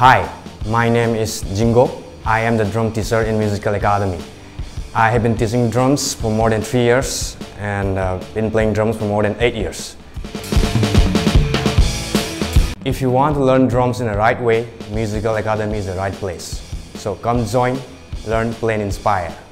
Hi, my name is Zingo. I am the drum teacher in Muzigal Academy. I have been teaching drums for more than 3 years and been playing drums for more than 8 years. If you want to learn drums in the right way, Muzigal Academy is the right place. So come join, learn, play and inspire.